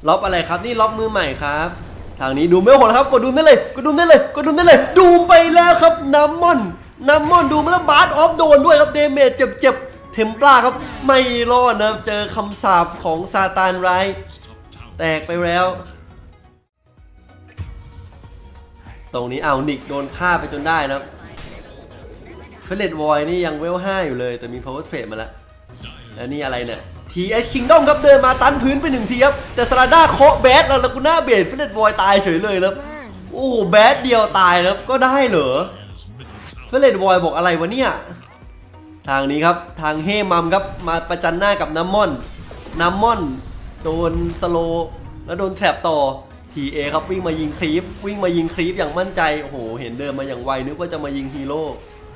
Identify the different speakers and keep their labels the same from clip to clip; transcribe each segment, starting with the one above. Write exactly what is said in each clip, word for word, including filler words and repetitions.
Speaker 1: ล็อบอะไรครับนี่ล็อบมือใหม่ครับทางนี้ดูไม่โหดครับกดดูไม่เลยกดดูไม่เลยกดดูไม่เลยดูไปแล้วครับน้ำมอนน้ำมอนดูมาแล้วบาร์ดออฟโดนด้วยครับเดเมจเจ็บๆเทมปลาครับไม่รอดนะเจอคำสาปของซาตานไรแตกไปแล้วตรงนี้เอานิกโดนฆ่าไปจนได้นะเฟเลตวอยนี่ยังเวลห้าอยู่เลยแต่มี power trade มาแล้วแล้วนี่อะไรเนี่ย ที เอช Kingdom ครับเดินมาตันพื้นไปหนึ่งทีครับแต่สลาด้าเคาะแบดแล้วลากูน่าเบดเฟเลตวอยตายเฉยเลยครับโอ้แบดเดียวตายครับก็ได้เหรอเฟเลตวอยบอกอะไรวะเนี่ยทางนี้ครับทางเฮมัมครับมาประจันหน้ากับน้ำมอนน้ำมอนโดนสโลแล้วโดนแทรปต่อที เอ ครับวิ่งมายิงครีปวิ่งมายิงครีปอย่างมั่นใจโอ้โหเห็นเดินมาอย่างไวนึกว่าจะมายิงฮีโร่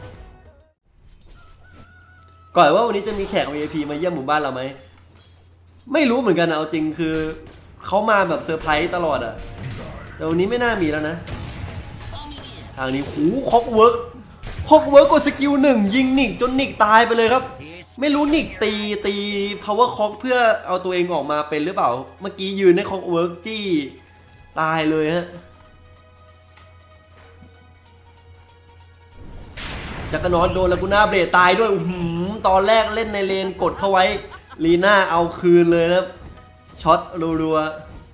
Speaker 1: ก่อนว่าวันนี้จะมีแขก วี ไอ พี มาเยี่ยมหมู่บ้านเราไหมไม่รู้เหมือนกันนะเอาจริงคือเขามาแบบเซอร์ไพรส์ตลอดอะแต่วันนี้ไม่น่ามีแล้วนะทางนี้หูคอกเวิร์กคอกเวิร์กกดสกิลหนึ่งยิงนิกจนนิกตายไปเลยครับไม่รู้นิกตีตี power คอกเพื่อเอาตัวเองออกมาเป็นหรือเปล่าเมื่อกี้ยืนในคอกเวิร์กจี้ตายเลยฮะจักรนอตโดนลากูน่าเบรดตายด้วยหืมตอนแรกเล่นในเลนกดเข้าไว้ลีน่าเอาคืนเลยนะช็อตรัว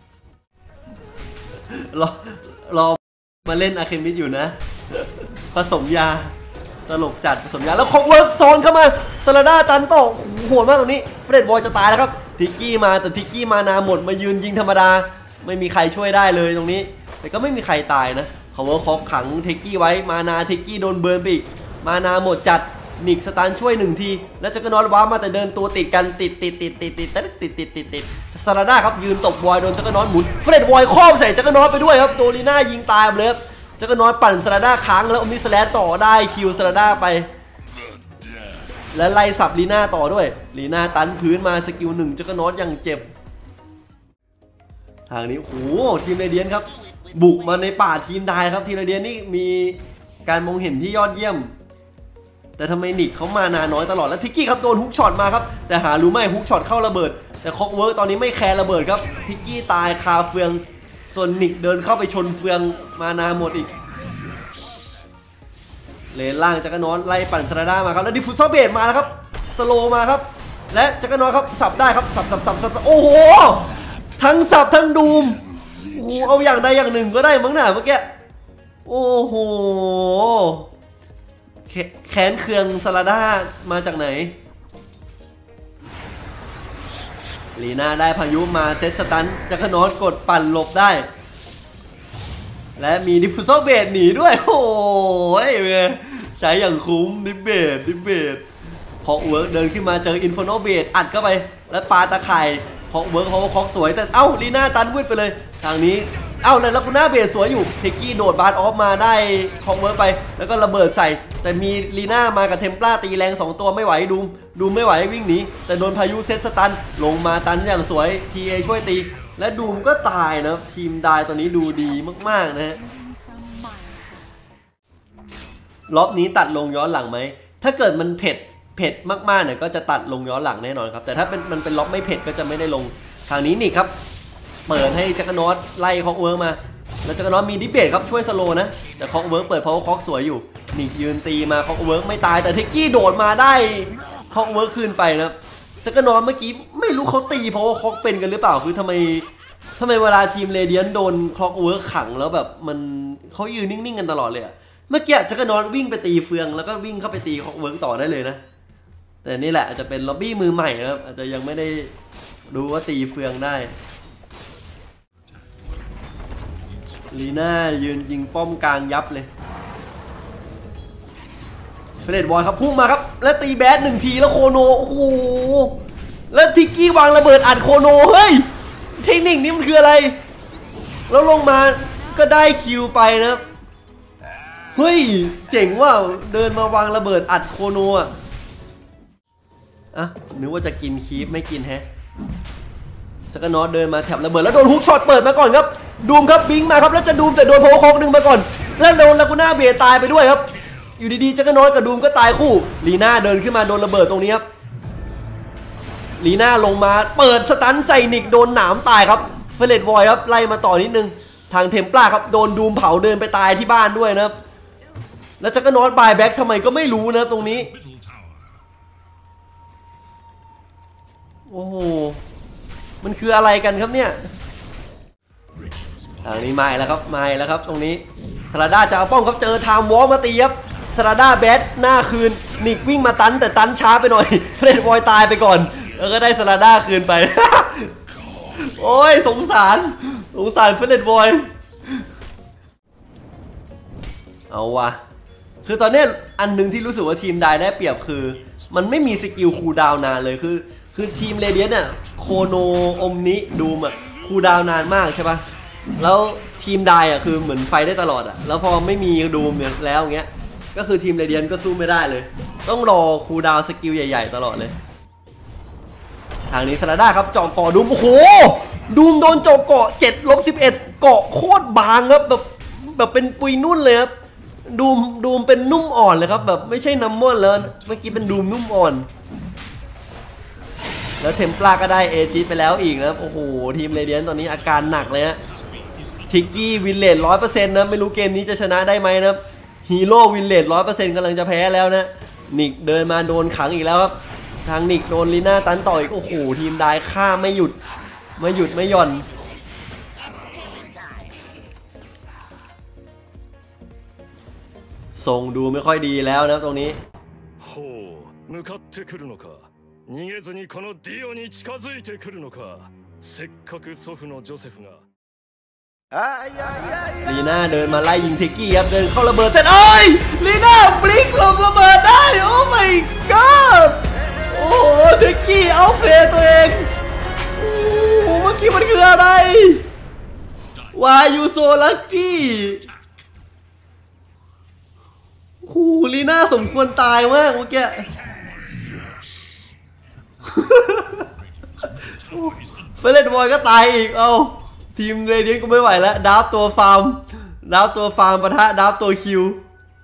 Speaker 1: ๆรอรอมาเล่นอะเคมิดอยู่นะผสมยาตลกจัดผสมยาแล้วคอกเวิร์กโซนเข้ามาสลาด้าตันโตโหดมากตรงนี้เฟรดบอยจะตายแล้วครับทิกกี้มาแต่ทิกกี้มานาหมดมายืนยิงธรรมดาไม่มีใครช่วยได้เลยตรงนี้แต่ก็ไม่มีใครตายนะเขาว่าคอกขังทิกกี้ไว้มานาทิกกี้โดนเบิร์นไปอีกมานาหมดจัดนิกสตาร์ช่วยหนึ่งทีแล้วจักรนอตว้ามาแต่เดินตัวติดกันติดติดติดติดติดติดติดติดติดติดซาราด้าครับยืนตบวอยโดนจักรนอตหมุนเฟรดวอยครอบใส่จักรนอตไปด้วยครับโดลีน่ายิงตายเลยครับจักรนอตปั่นซาราด้าค้างแล้วอมิสแลนต่อได้คิวซาราด้าไปและไล่สับลีน่าต่อด้วยลีน่าตันพื้นมาสกิลหนึ่งจักรนอตยังเจ็บทางนี้โอ้โหทีมเรเดียนครับบุกมาในป่าทีมได้ครับทีมเรเดียนนี่มีการมองเห็นที่ยอดเยี่ยมแต่ทำไมนิกเขามานาน้อยตลอดแล้วทิกกี้ครับโดนฮุกช็อตมาครับแต่หารู้ไหมฮุกช็อตเข้าระเบิดแต่คอกเวิร์กตอนนี้ไม่แคร์ระเบิดครับทิกกี้ตายคาเฟืองส่วนนิกเดินเข้าไปชนเฟืองมานาหมดอีกเลนล่างจักรนอตไล่ปั่นซาราด้ามาครับแล้วดิฟฟูซอร์เบดมาแล้วครับสโลมาครับและจักรนอตครับสับได้ครับสับสับสับสับโอ้โหทั้งสับทั้งดูมโอ้เอาอย่างใดอย่างหนึ่งก็ได้มั้งน่ะเมื่อกี้โอ้โหแขนเคืองซาราด้ามาจากไหนลีน่าได้พายุมาเซตสตันจักรนอตกดปั่นหลบได้และมีดิฟฟูซอร์เบดหนีด้วยโอ้ยใช้อย่างคุ้มดิเบดดิเบดพอเวิร์กเดินขึ้นมาเจออินฟอร์โนเบดอัดเข้าไปแล้วปาตะไคร่พอเวิร์กเขาคอกสวยแต่เอ้าลีน่าตันวืดไปเลยทางนี้เอ้าแล้วกูน่าเบดสวยอยู่เทกกี้โดดบาร์ออฟมาได้คอกเวิร์กไปแล้วก็ระเบิดใส่แต่มีลีน่ามากับเทมปลาตีแรงสองตัวไม่ไหวดูมดูไม่ไหววิ่งหนีแต่โดนพายุเซตสตันลงมาตันอย่างสวยทีเอช่วยตีและดูมก็ตายนะทีมได้ตอนนี้ดูดีมากๆนะฮะรอบนี้ตัดลงย้อนหลังไหมถ้าเกิดมันเผ็ดเผ็ดมากๆเนี่ยก็จะตัดลงย้อนหลังแน่นอนครับแต่ถ้าเป็นมันเป็นล็อกไม่เผ็ดก็จะไม่ได้ลงทางนี้นี่ครับเปิดให้จักรนอตไล่คอกเวิร์กมาแล้วจักรนอตมีดิเบตครับช่วยสโลนะแต่คอกเวิร์กเปิดเพราะว่าคอกสวยอยู่นิกยืนตีมาคอกเวิร์กไม่ตายแต่เทกกี้โดดมาได้คอกเวิร์กคืนไปนะจักรนอตเมื่อกี้ไม่รู้เขาตีเพราะว่าคอกเป็นกันหรือเปล่าคือทำไมทำไมเวลาทีมเรเดียนโดนคอกเวิร์กขังแล้วแบบมันเขายืนนิ่งๆกันตลอดเลยเมื่อกี้จักรนอตวิ่งไปตีเฟืองแล้วก็วิ่งเข้าไปตีคอกเวิร์กต่อได้เลยนะแต่นี่แหละอาจจะเป็นล็อบบี้มือใหม่นะครับอาจจะยังไม่ได้รู้ว่าตีเฟืองได้ลีน่ายืนยิงป้อมกลางยับเลยเฟรดบอยครับพุ่งมาครับแล้วตีแบดหนึ่งทีแล้วโคโนโอ้โหแล้วทิกกี้วางระเบิดอัดโคโนเฮ้ยเทคนิคนี้มันคืออะไรแล้วลงมาก็ได้คิวไปนะเฮ้ยเจ๋งว่าเดินมาวางระเบิดอัดโคโนอ่ะอ่ะนึกว่าจะกินคีฟไม่กินแฮะจักรนอตเดินมาแถบระเบิดแล้วโดนฮุกช็อตเปิดมาก่อนครับดูมครับบิงมาครับแล้วจะดูมแต่โดนโพคอกหนึ่งมาก่อนแล้วโดนลากูน่าเบียตายไปด้วยครับอยู่ดีๆจักรนอตกับดูมก็ตายคู่ลีน่าเดินขึ้นมาโดนระเบิดตรงนี้ครับลีน่าลงมาเปิดสตันใส่นิกโดนหนามตายครับเฟเลตวอยครับไล่มาต่อนิดนึงทางเทมปลาครับโดนดูมเผาเดินไปตายที่บ้านด้วยนะครับแล้วจักรนอตบายแบ็กทำไมก็ไม่รู้นะตรงนี้โอ้โหมันคืออะไรกันครับเนี่ยทางนี้มาแล้วครับมาแล้วครับตรงนี้สลาด้าจะเอาป้อมครับเจอไทม์วอล์กมาตีครับสลาด้าแบทหน้าคืนนิกวิ่งมาตันแต่ตันช้าไปหน่อยเฟรดบอยตายไปก่อนแล้วก็ได้สลาด้าคืนไป โอ้ยสงสารสงสารเฟรดบอยเอาวะคือตอนนี้อันหนึ่งที่รู้สึกว่าทีมได้ได้เปรียบคือมันไม่มีสกิลคูลดาวน์นานเลยคือคือทีมเรเดียนเนี่ยโคโนอมนิดูมอะคูลดาวน์นานมากใช่ปะแล้วทีมได้อะคือเหมือนไฟได้ตลอดอะแล้วพอไม่มีดูมแล้วอย่างเงี้ยก็คือทีมเรเดียนก็สู้ไม่ได้เลยต้องรอคูลดาวน์สกิลใหญ่ๆตลอดเลยทางนี้สลาด้าครับเจาะเกาะดูมโอ้โหดูมโดนเจาะเกาะเจ็ดลบสิบเอ็ดเกาะโคตรบางครับแบบแบบเป็นปุยนุ่นเลยครับดูมดูมเป็นนุ่มอ่อนเลยครับแบบไม่ใช่น้ำม่วนเลยเมื่อกี้เป็นดูมนุ่มอ่อนแล้วเทมปลาก็ได้เอจิไปแล้วอีกนะโอ้โหทีมเรเดียนตอนนี้อาการหนักเลยฮะทิกกี้วินเลดร้อยเปอร์เซ็นต์นะไม่รู้เกมนี้จะชนะได้ไหมนะฮีโร่วินเลดร้อยเปอร์เซ็นต์กำลังจะแพ้แล้วนะนิกเดินมาโดนขังอีกแล้วครับทางนิกโดนลีน่าตันต่ออีกโอ้โหทีมได้ฆ่าไม่หยุดไม่หยุดไม่หย่อนทรงดูไม่ค่อยดีแล้วนะตรงนี้
Speaker 2: 逃げずにこのディオに近づいてくるのかせっかく祖父のジョセフが
Speaker 1: ลีน่าเดินมาไล่ยิงเทกกี้ครับเดินเข้าระเบิดแต่เอ้ยลีน่าบลิงหลบระเบิดได้โอ้ my god โอ้โหเทกกี้เอาเพลย์ตัวเองโอ้โหเมื่อกี้มันคืออะไร Why you so lucky โอ้โหลีน่าสมควรตายมากเมื่อกี้เฟรดบอยก็ตายอีกเอาทีมเรเดียนก็ไม่ไหวแล้วดาฟตัวฟาร์มดาฟตัวฟาร์มปะทะดาฟตัวคิว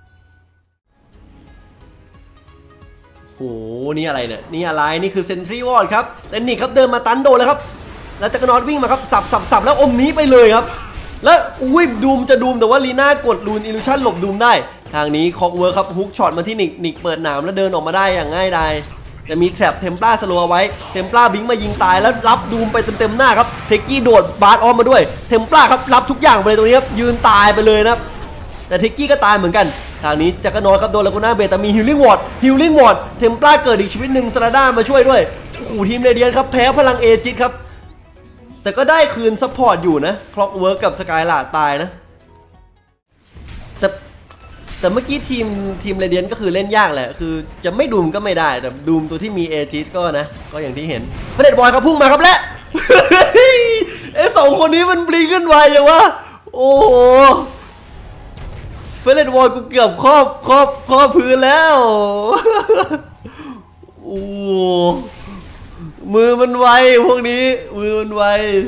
Speaker 1: โหนี่อะไรเนี่ยนี่อะไรนี่คือเซนทรีวอร์ดครับแต่นี่ครับเดินมาตันโดนแล้วครับแล้วจักรนอตวิ่งมาครับสับสับสับแล้วอมนี้ไปเลยครับแล้วอุ้ยดูมจะดูมแต่ว่าลีน่ากดรูนอิลูชันหลบดูมได้ทางนี้คอกเวิร์คครับฮุกช็อตมาที่นิกนิกเปิดหนามแล้วเดินออกมาได้อย่างง่ายดายแต่มีแทร็บเทมปลาสโลว์ไว้เทมปลาบิงมายิงตายแล้วรับดูมไปเต็มๆหน้าครับเทกกี้โดดบาร์ดออมมาด้วยเทมปลาครับรับทุกอย่างไปเลยตรงนี้ครับยืนตายไปเลยนะครับแต่เทกกี้ก็ตายเหมือนกันทางนี้จักรนอตครับโดนลากูน่าเบตแต่มีฮิลลิ่งวอร์ดฮิลลิ่งวอร์ดเทมปลาเกิดอีกชีวิตหนึ่งสลาด้ามาช่วยด้วยโอ้โหทีมเรเดียนครับแพ้พลังเอจิตครับแต่ก็ได้คืนซัพพอร์ตอยู่นะคล็อกเวิร์กกับสกายลาดตายนะแต่แต่เมื่อกี้ทีมทีมเรเดียนก็คือเล่นยากแหละคือจะไม่ดูมก็ไม่ได้แต่ดูมตัวที่มีเอจิตก็นะก็อย่างที่เห็นเฟรดบอยครับพุ่งมาครับและไอ้สองคนนี้มันบลิงขึ้นไวอย่างวะโอ้โหเฟรดบอยกูเกือบครอบครอบครอบพื้นแล้วโอ้มือมันไวพวกนี้มือมันไว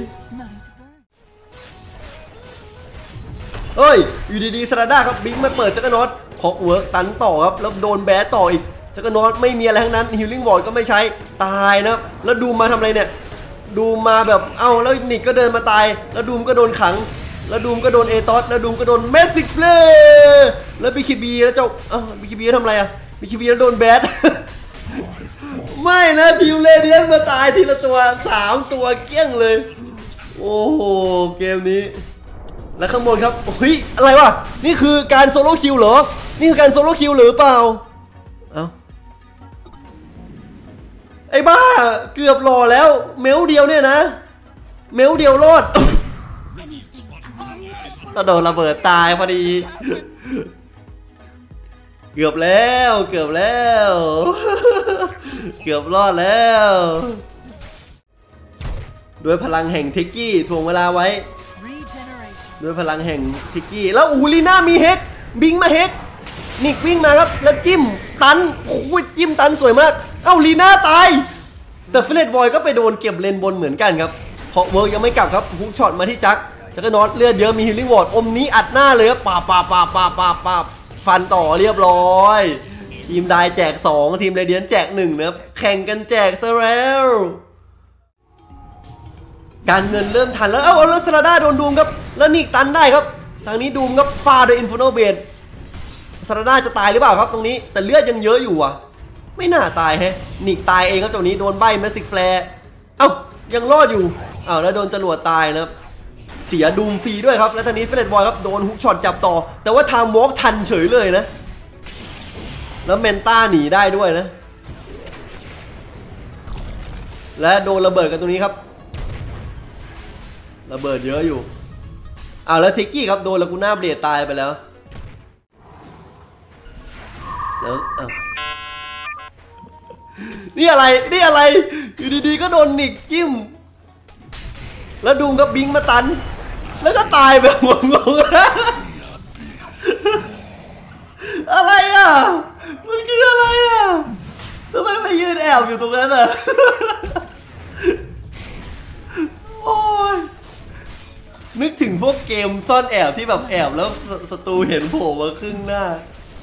Speaker 1: เฮ้ยอยู่ดีๆสลาด้าครับบิงมาเปิดจักรนอตคอกเวิร์กตันต่อครับแล้วโดนแบดต่ออีกจักรนอตไม่มีอะไรทั้งนั้นฮิลลิ่งวอร์ดก็ไม่ใช้ตายนะแล้วดูมาทำอะไรเนี่ยดูมาแบบเอ้าแล้วนิกก็เดินมาตายแล้วดูมก็โดนขังแล้วดูมก็โดนเอตอสแล้วดูมก็โดนเมสซิกเฟลแล้วบีคีบีแล้วเจ้าเอ้าบีคีบีทำอะไรอะบีคีบีแล้วโดนแบด ไม่นะทีมเรเดียนมาตายทีละตัวสามตัวเกี้ยงเลยโอ้โหเกมนี้แล้วข้างบนครับเฮ้ยอะไรวะนี่คือการโซโล่คิวเหรอนี่คือการโซโล่คิวหรือเปล่าเอ้าไอ้บ้าเกือบหล่อแล้วเมลเดียวเนี่ยนะเมลเดียวรอดกระโดดระเบิดตายพอดีเกือบแล้วเกือบแล้วเกือบรอดแล้วด้วยพลังแห่งทิกกี้ถ่วงเวลาไว้ด้วยพลังแห่งทิกกี้แล้วอูลีน่ามีเฮกบิงมาเฮกนิกวิ่งมาครับแล้วจิ้มตันโอ้ยจิ้มตันสวยมากเอ้าลีน่าตายแต่เฟรดบอยก็ไปโดนเก็บเลนบนเหมือนกันครับเพราะเวิร์กยังไม่กลับครับฮุกช็อตมาที่จักจักรนอตเลือดเยอะมีฮิลลิ่งวอร์ดอมนี้อัดหน้าเลยครับปาปาปาปาปาปาฟันต่อเรียบร้อยทีมได้แจกสองทีมเรเดียนแจกหนึ่งนะครับแข่งกันแจกซะแล้วการเงินเริ่มทันแล้วเอ้าแล้วซาลาด้าโดนดูมครับแล้วนิกตันได้ครับทางนี้ดูมครับฟาโดยอินฟิโนเบดซาลาด้าจะตายหรือเปล่าครับตรงนี้แต่เลือดยังเยอะอยู่อ่ะไม่น่าตายแฮะนิกตายเองครับตรงนี้โดนใบแมสซิกแฟร์เอ้ายังรอดอยู่อ้าวแล้วโดนจรวดตายนะครับเสียดูมฟรีด้วยครับแล้วทางนี้เฟรดบอยครับโดนฮุกช็อตจับต่อแต่ว่าทางวอล์กทันเฉยเลยนะแล้วเมนต้าหนีได้ด้วยนะและโดนระเบิดกันตรงนี้ครับระเบิดเยอะอยู่อ้าวแล้วทิกกี้ครับโดนลากูน่าเบลดตายไปแล้วแล้วอ้าวนี่อะไรนี่อะไรอยู่ดีๆก็โดนนิกจิ้มแล้วดูมกับบิงมาตันแล้วก็ตายแบบงงๆอะไรอ่ะมันคืออะไรอ่ะทำไมไปยืนแอบอยู่ตรงนั้นอ่ะโอ้ยนึกถึงพวกเกมซ่อนแอบที่แบบแอบแล้วศัตรูเห็นโผล่มาครึ่งหน้า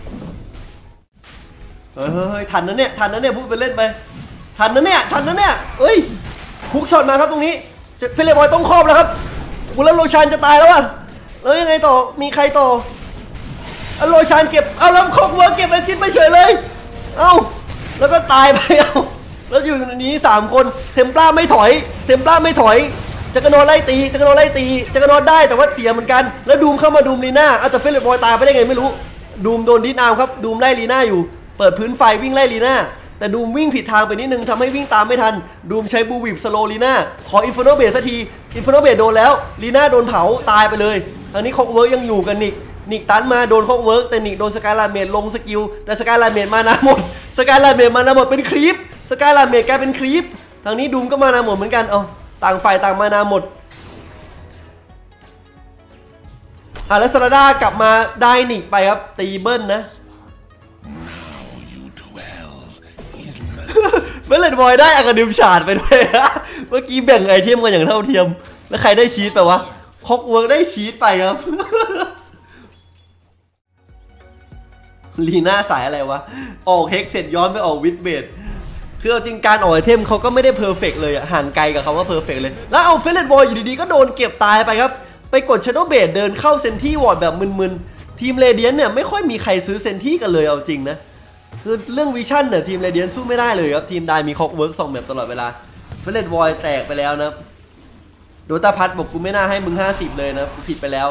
Speaker 1: เฮ้ยทันนะเนี่ยทันนะเนี่ยพูดไปเล่นไปทันนะเนี่ยทันนะเนี่ยเอ้ยพุกช็อตมาครับตรงนี้เฟรดบอยต้องครอบแล้วครับกูแล้วโรชานจะตายแล้วอ่ะแล้วยังไงต่อมีใครต่อเอาโรชานเก็บเอาแล้วคอกเวิร์กเก็บไอ้ชิ้นไปเฉยเลยเอ้าแล้วก็ตายไปเอ้าแล้วอยู่ในนี้สามคนเทมปลาไม่ถอยเทมปลาไม่ถอยจักรโนไล่ตีจักรโนไล่ตีจักรโนได้แต่ว่าเสียเหมือนกันแล้วดูมเข้ามาดูมลีน่าเอาแต่เฟรดบอยตายไปได้ไงไม่รู้ดูมโดนดิสอาร์มครับดูมไล่ลีน่าอยู่เปิดพื้นไฟวิ่งไล่ลีน่าแต่ดูมวิ่งผิดทางไปนิดนึงทำให้วิ่งตามไม่ทันดูมใช้บูวิบสโลลีน่าขออินฟิโนเบสสักทีอินฟิโนเบสโดนแล้วลีน่าโดนเผาตายไปเลยทางนี้คอกเวิร์กยังอยู่กันนิกนิกตันมาโดนคอกเวิร์กแต่นิกโดนสกายลาเมดลงสกิลแต่สกายลาเมดมานาหมดสกายลาเมดมานาหมดเป็นครีปสกายลาเมดกลายเป็นครีปทางนี้ดูมก็มานาหมดเหมือนกันเอาต่างฝ่ายต่างมานาหมดอ่ะแล้วซาลาด้ากลับมาได้นิกไปครับตีเบิ้ลนะเฟรดบอยได้อากาดิมชาร์ดไปด้วยเมื่อกี้แบ่งไอเทมกันอย่างเท่าเทียมแล้วใครได้ชีทไปวะคอกเวิร์กได้ชีทไปครับลีน่าสายอะไรวะออกเฮกเสร็จย้อนไปออกวิดเบดคือจริงการออกไอเทมเขาก็ไม่ได้เพอร์เฟกเลยอะห่างไกลกับคำว่าเพอร์เฟกเลยแล้วเอาเฟรดบอยอยู่ดีๆก็โดนเก็บตายไปครับไปกดชาโดว์เบดเดินเข้าเซนที่วอร์ดแบบมึนๆทีมเรเดียนเนี่ยไม่ค่อยมีใครซื้อเซนที่กันเลยเอาจริงนะคือเรื่องวิชั่นเนี่ยทีมเรเดียนสู้ไม่ได้เลยครับทีมได้มีคอกเวิร์กสองแบบตลอดเวลาเฟรดบอยแตกไปแล้วนะโดตาพัทบอกกูไม่น่าให้มึงห้าสิบเลยนะกูผิดไปแล้ว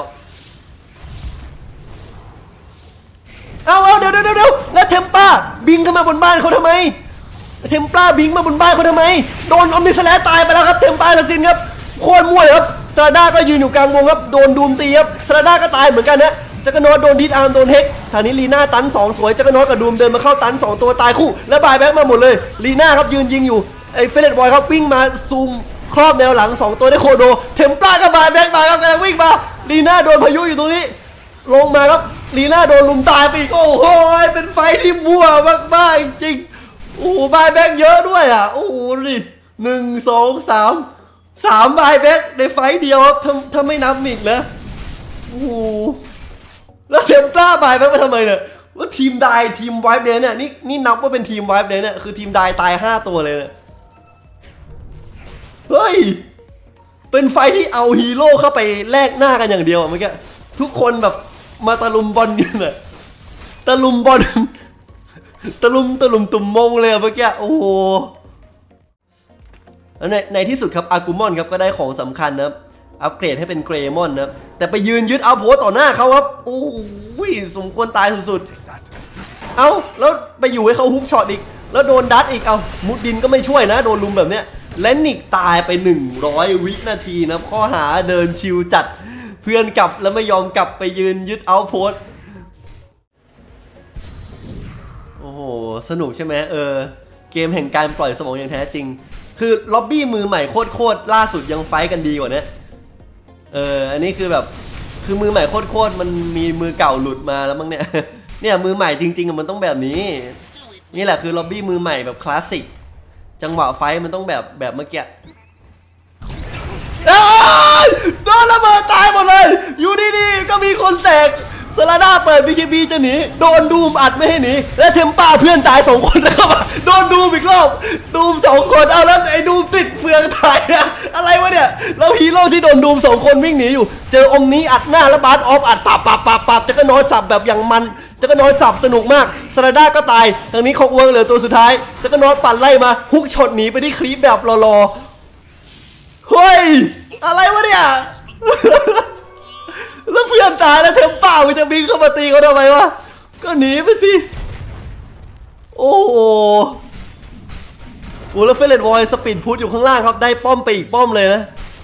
Speaker 1: เอาเอาเดี๋ยวเดี๋ยวเดี๋ยวแล้วเทมป้าบิงเข้ามาบนบ้านเขาทำไมเทมป้าบิงมาบนบ้านเขาทำไมโดนออมนิสแลตายไปแล้วครับเทมป้าลาซินครับโคตรมั่วเลยครับซาลาด้าก็ยืนอยู่กลางวงครับโดนดูมตีครับซาลาด้าก็ตายเหมือนกันนะจักรโนดโดนดิสอาร์มโดนเฮกทางนี้ลีน่าตันสองสวยจักรโนดกับดูมเดินมาเข้าตันสองตัวตายคู่แล้วบายแบ็กมาหมดเลยลีน่าครับยืนยิงอยู่ไอ้เฟรดบอยครับวิ่งมาซูมครอบแนวหลังสองตัวได้โคโดเทมปลากับบายแบ็กมาครับกำลังวิ่งมาลีน่าโดนพายุอยู่ตรงนี้ลงมาครับลีน่าโดนลุมตายไปอีกโอ้โหเป็นไฟที่มั่วมากๆจริงๆโอ้โหบายแบ็กเยอะด้วยอ่ะโอ้โหดิหนึ่งสองสามสามบายแบ็กในไฟเดียวครับถ้าถ้าไม่นับมิกนะโอ้โหแล้วเทมปลาบายแบ็กไปทำไมเนี่ยว่าทีมไดทีมไวฟ์เดนเนี่ยนี่นี่นับว่าเป็นทีมไวฟ์เดนเนี่ยคือทีมไดตายห้าตัวเลยเนี่ยเฮ้ยเป็นไฟที่เอาฮีโร่เข้าไปแลกหน้ากันอย่างเดียวเมื่อกี้ทุกคนแบบมาตะลุมบอลกันน่ะตะลุมบอลตะลุมตะลุมตุ่มมงเลยเมื่อกี้โอ้โหในในที่สุดครับอากูมอนครับก็ได้ของสำคัญนะครับอัปเกรดให้เป็นเกรมอนนะครับแต่ไปยืนยึดเอาโพสต่อหน้าเขาครับโอ้ยสมควรตายสุดๆเอาแล้วไปอยู่ให้เขาฮุกช็อตอีกแล้วโดนดัดอีกเอามุดดินก็ไม่ช่วยนะโดนลุมแบบเนี้ยและนิกตายไปหนึ่งร้อยวินาทีนะข้อหาเดินชิวจัดเพื่อนกลับแล้วไม่ยอมกลับไปยืนยึดเอาโพสโอ้โหสนุกใช่ไหมเออเกมแห่งการปล่อยสมองอย่างแท้จริงคือล็อบบี้มือใหม่โคตรๆล่าสุดยังไฟกันดีกว่านี้เอออันนี้คือแบบคือมือใหม่โคตรๆมันมีมือเก่าหลุดมาแล้วมั้งเนี่ยเนี่ยมือใหม่จริงๆมันต้องแบบนี้นี่แหละคือล็อบบี้มือใหม่แบบคลาสสิกจังหวะไฟมันต้องแบบแบบเมื่อกี้โดนระเบิดตายหมดเลยอยู่ดีๆก็มีคนแตกซาลาด้าเปิด บี เค บี จะหนีโดนดูมอัดไม่ให้หนีและเทมป้าเพื่อนตายสองคนแล้วโดนดูมอีกรอบดูมสองคนเอาแล้วไอ้ดูมติดเฟืองตายอะอะไรวะวะเนี่ยแล้วฮีโร่ที่โดนดูมสองคนวิ่งหนีอยู่เจออมนี้อัดหน้าแล้วบาสออฟอัดปับปับปับปับจักรนอยสับแบบอย่างมันจักรนอยสับสนุกมากซาราด้าก็ตายทางนี้คอกเวิร์กเหลือตัวสุดท้ายจักรนอยปั่นไล่มาฮุกช็อตหนีไปที่คลิปแบบรอๆเฮ้ยอะไรวะเนี่ยแล้วเพื่อนตายแล้วเทมป้าวิจะบินเข้ามาตีเขาทำไมวะก็หนีไปสิโอ้โหโอ้แล้วเฟรนวอยสปีดพุทอยู่ข้างล่างครับได้ป้อมไปอีกป้อมเลยนะ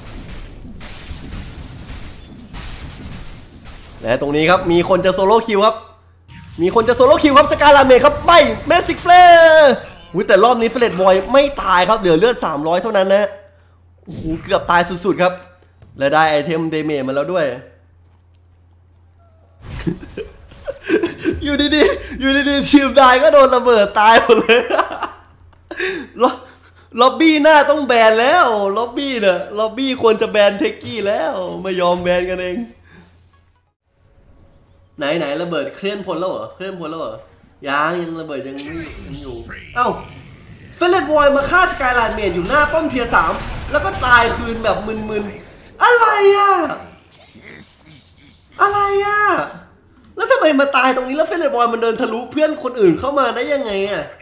Speaker 1: และตรงนี้ครับมีคนจะโซโล่คิวครับมีคนจะโซโล่คิวครับสกาลาเมทครับไม่เมสิกเฟลร์แต่รอบนี้เฟรนวอยไม่ตายครับเหลือเลือดสามร้อยเท่านั้นนะโอ้โหเกือบตายสุดๆครับและได้ไอเทมเดเมจมาแล้วด้วยอยู่ดีๆอยู่ดีๆทีมได้ก็โดนระเบิดตายหมดเลยล็อบบี้หน้าต้องแบนแล้วล็อบบี้เนี่ยล็อบบี้ควรจะแบนเทคกี้แล้วไม่ยอมแบนกันเองไหนไหนระเบิดเคลื่อนพลแล้วเหรอเคลื่อนพลแล้วเหรอยังยังระเบิดยังยังอยู่เอ้าเฟลเลตวอยมาฆ่าสกายไลน์เมดอยู่หน้าป้อมเทียร์สามแล้วก็ตายคืนแบบมึนๆอะไรอ่ะอะไรอ่ะแล้วทำไมมาตายตรงนี้แล้วเฟลเลตวอยมันเดินทะลุเพื่อนคนอื่นเข้ามาได้ยังไงอ่ะ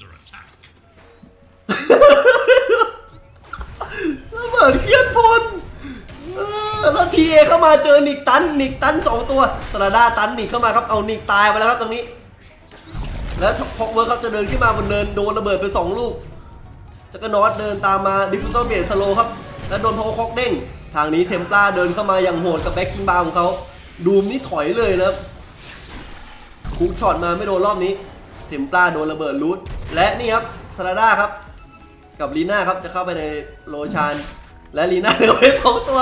Speaker 1: ระเบิดเคลื่อนพลแล้วทีเอเข้ามาเจอนิกตันนิกตันสองตัวสลาด้าตันนิกเข้ามาครับเอานิกตายไปแล้วครับตรงนี้แล้วพ็อกเวิร์คครับจะเดินขึ้นมาบนเนินโดนระเบิดไปสองลูกจักรนอตเดินตามมาดิฟฟิวเซอร์เบสสโลครับแล้วโดนพอกคอกเด้งทางนี้เทมปลาเดินเข้ามาอย่างโหดกับแบ็คคิงบาร์ของเขาดูมนี่ถอยเลยนะคุกช็อตมาไม่โดนรอบนี้เทมปลาโดนระเบิดรูทและนี่ครับสลาด้าครับกับลีน่าครับจะเข้าไปในโลชานและลีน่าเหลือไว้สองตัว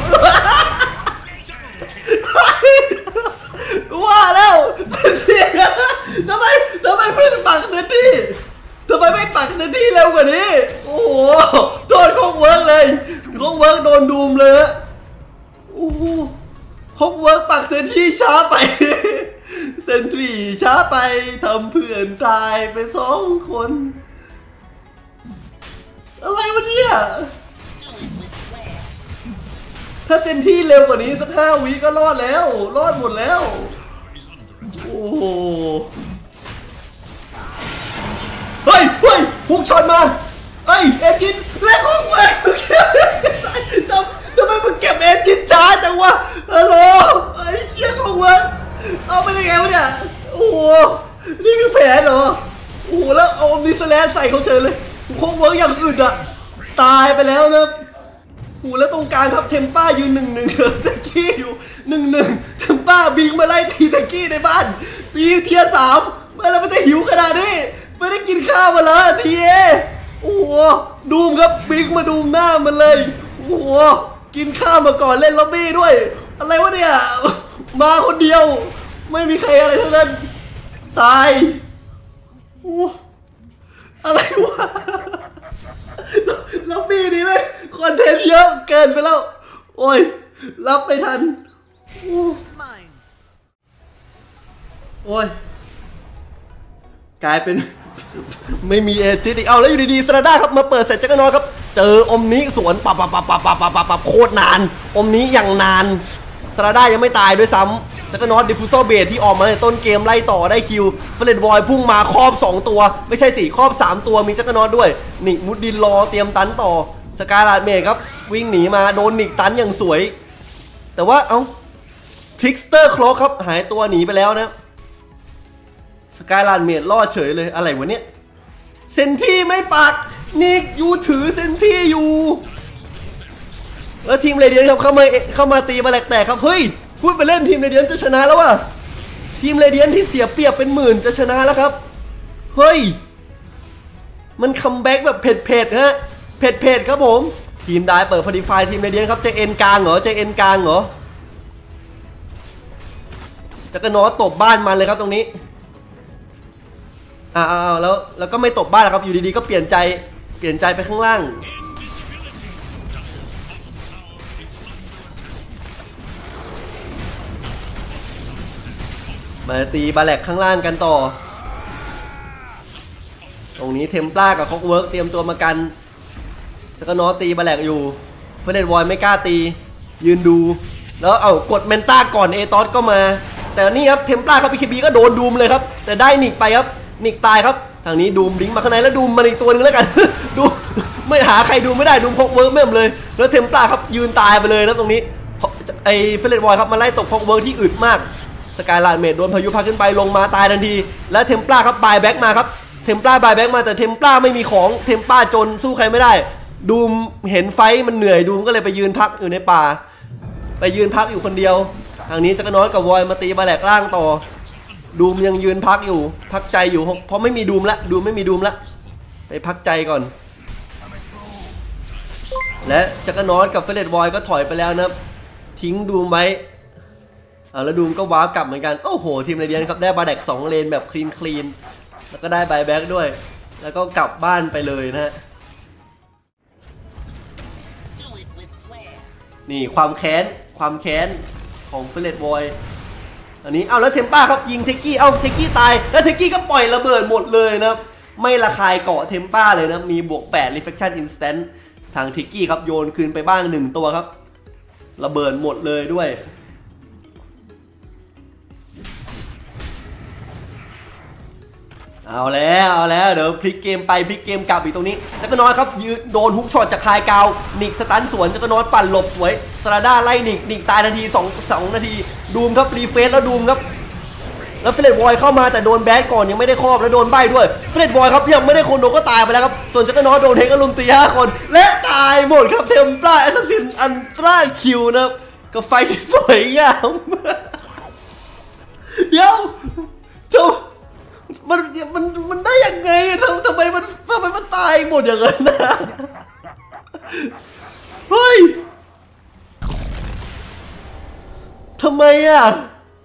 Speaker 1: ว่าแล้วเซนตี้ทำไมทำไมเพิ่งปักเซนตี้ทำไมไม่ปักเซนตี้เร็วกว่านี้โอ้โหโดนคงเวิร์กเลยคงเวิร์กโดนดูมเลยโอ้โหคงเวิร์กปักเซนตี้ช้าไปเซนทรีช้าไปทำเพื่อนตายไปสองคนอะไรวะเนี่ยถ้าเซนที่เร็วกว่านี้สักห้าวิก็รอดแล้วรอดหมดแล้วโอ้โหเฮ้ยเฮ้ยพุกช็อตมาเฮ้ยเอจินเล่นของเว้ยทำทำไมมึงเก็บเอจินช้าจังวะฮัลโหลไอ้เชี่ยของเว้ยเอาไปได้ไงวะเนี่ยโอ้โหนี่คือแผลเหรอโอ้โหแล้วเอาอมนิสแลนใส่เขาเฉยเลยคงเวิร์กอย่างอื่นอะตายไปแล้วนะโอ้แล้วตรงกลางครับเทมป้ายืนหนึ่งหนึ่งตะกี้อยู่หนึ่งหนึ่งเทมป้าบิงมาไล่ทีตะกี้ในบ้านตีเทียสามเมื่อไรมันจะหิวขนาดนี้ไม่ได้กินข้าวมาแล้วทีเอโอ้โหดูมครับบิงมาดูมหน้ามันเลยโอ้โหกินข้าวมาก่อนเล่นล็อบบี้ด้วยอะไรวะเนี่ยมาคนเดียวไม่มีใครอะไรทั้งนั้นตายโอ้อะไรวะล็อบบี้นี้ไหมคอนเทนต์เยอะเกินไปแล้วโอ้ยรับไม่ทันโอ้ยกลายเป็นไม่มีเอจิตอีกเอาแล้วอยู่ดีๆสตาร์ด้าครับมาเปิดเสร็จจักรนอยครับเจออมนี้สวนปับปับปับปับปับปับปับปับโคตรนานอมนี้อย่างนานสตาร์ด้ายังไม่ตายด้วยซ้ำจักรนอยดิฟฟิวเซอร์เบสที่ออกมาในต้นเกมไล่ต่อได้คิวเฟรนวอยพุ่งมาครอบสองตัวไม่ใช่สี่ครอบสามตัวมีจักรนอยด้วยนิกมุดดินรอเตรียมตันต่อสกายลาดเมดครับวิ่งหนีมาโดนนิกตันอย่างสวยแต่ว่าเอ้าทริกสเตอร์คล็อกครับหายตัวหนีไปแล้วนะสกายลาดเมดรอดเฉยเลยอะไรวะเนี่ยเซนที่ไม่ปักนิกยูถือเซนที่อยู่แล้วทีมเรเดียนครับเข้ามาเข้ามาตีมาแหลกแตกครับเฮ้ยพูดไปเล่นทีมเรเดียนจะชนะแล้วว่ะทีมเรเดียนที่เสียเปรียบเป็นหมื่นจะชนะแล้วครับเฮ้ยมันคัมแบ็กแบบเผ็ดๆฮะเผ็ดๆครับผมทีมได้เปิดพอดีไฟทีมเรเดียนครับจะเอ็นกลางเหรอจะเอ็นกลางเหรอจะกระโนดตบบ้านมันเลยครับตรงนี้อ้าวแล้วแล้วก็ไม่ตบบ้านครับอยู่ดีๆก็เปลี่ยนใจเปลี่ยนใจไปข้างล่างมาตีบาแลกข้างล่างกันต่อตรงนี้เทมปลากับคอกเวิร์กเตรียมตัวมากันจักรนอตีบาแลกอยู่เฟเดตวอยไม่กล้าตียืนดูแล้วเอากดเมนต้าก่อนเอตอสก็มาแต่นี่ครับเทมปลาครับพีเคบีก็โดนดูมเลยครับแต่ได้นิกไปครับนิกตายครับทางนี้ดูมบิงมาข้างในแล้วดูมมาอีกตัวนึงแล้วกัน ดูไม่หาใครดูไม่ได้ดูมพกเวิร์กแม่มเลยแล้วเทมปลาครับยืนตายไปเลยนะตรงนี้ไอเฟเดตวอยครับมาไล่ตกพกเวิร์กที่อึดมากสกายไลน์เมดโดนพายุพัดขึ้นไปลงมาตายทันทีแล้วเทมปลาครับบายแบ็กมาครับเทมปลาบายแบ็กมาแต่เทมปลาไม่มีของเทมปลาจนสู้ใครไม่ได้ดูมเห็นไฟมันเหนื่อยดูมก็เลยไปยืนพักอยู่ในป่าไปยืนพักอยู่คนเดียวทางนี้จักรน้อยกับวอยมาตีบาแหลกล่างต่อดูมยังยืนพักอยู่พักใจอยู่เพราะไม่มีดูมละดูมไม่มีดูมละไปพักใจก่อนและจักรน้อยกับเฟเลตวอยก็ถอยไปแล้วนะทิ้งดูมไว้อ่าแล้วดูมก็วาร์ปกลับเหมือนกันโอ้โหทีมเรเดียนครับได้บาแหลกสองเลนแบบคลีนคลีนแล้วก็ได้บายแบ็กด้วยแล้วก็กลับบ้านไปเลยนะฮะนี่ความแค้นความแค้นของเฟเลตวอยอันนี้เอาแล้วเทมป้าครับยิงเทกกี้เอาเทกกี้ตายแล้วเทกกี้ก็ปล่อยระเบิดหมดเลยนะไม่ระคายเกาะเทมป้าเลยนะมีบวกแปด reflection instant ทางเทกกี้ครับโยนคืนไปบ้างหนึ่งตัวครับระเบิดหมดเลยด้วยเอาแล้วเอาแล้วเดี๋ยวพลิกเกมไปพลิกเกมกลับอีกตรงนี้จักรน้อยครับยืนโดนฮุกช็อตจากคายกาวนิกสตันสวนจักรน้อยปั่นหลบสวยสลาด้าไล่นิกนิกตายนาทีสอง สองนาทีดูมครับรีเฟซแล้วดูมครับแล้วเฟรดวอยเข้ามาแต่โดนแบดก่อนยังไม่ได้ครอบแล้วโดนใบด้วยเฟรดวอยครับยังไม่ได้คนโดนก็ตายไปแล้วครับส่วนจักรน้อยโดนเทคก็ลุมตีห้าคนและตายหมดครับเทมปลาแอสซัสซินอันตราคิวนะครับกับไฟที่สวยงามเดี๋ยวเจ้ามันมันมันได้ยังไงทำทำไมมันทำไมมันตายหมดอย่างนั้นนะเฮ้ยทำไมอ่ะ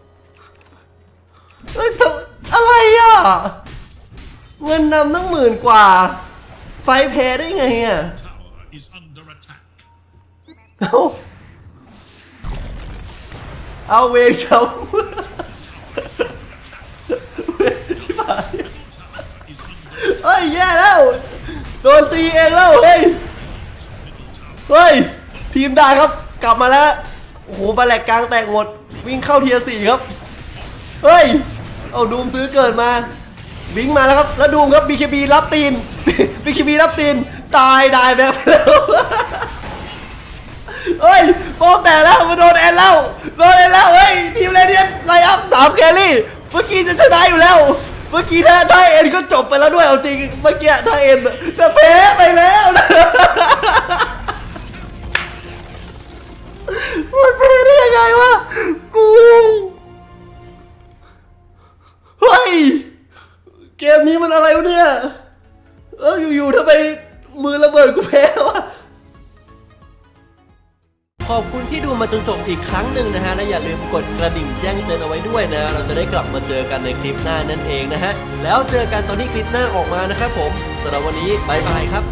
Speaker 1: เฮ้ยทำอะไรอ่ะเงินนำตั้งหมื่นกว่าไฟแพ้ได้ไงอ่ะเอาเอาเวรเขาเฮ้ยแย่แล้วโดนตีเองแล้วเฮ้ยเฮ้ยทีมได้ครับกลับมาแล้วโอ้โหบาแหลกกลางแตกหมดวิ่งเข้าเทียร์สี่ครับเฮ้ยเอาดูมซื้อเกิดมาวิ่งมาแล้วครับแล้วดูมครับ บี เค บี รับตีน บี เค บี รับตีนตายได้แบบแล้วเฮ้ยโป้แตกแล้วมาโดนแอนแล้วโดนแอนแล้วเฮ้ยทีมเรเดียนไลน์อัพสามแครี่เมื่อกี้จะชนะอยู่แล้วเมื่อกี้ถ้าได้เอ็นก็จบไปแล้วด้วยเอาจริงเมื่อกี้ถ้าเอ็นจะแพ้ไปแล้วนะมันแพ้ได้ยังไงวะกูเฮ้ยเกมนี้มันอะไรวะเนี่ยเอออยู่ๆทำไมมือระเบิดกูแพ้วะขอบคุณที่ดูมาจนจบอีกครั้งหนึ่งนะฮะและอย่าลืมกดกระดิ่งแจ้งเตือนเอาไว้ด้วยนะเราจะได้กลับมาเจอกันในคลิปหน้านั่นเองนะฮะแล้วเจอกันตอนที่คลิปหน้าออกมานะครับผมสำหรับวันนี้บายบายครับ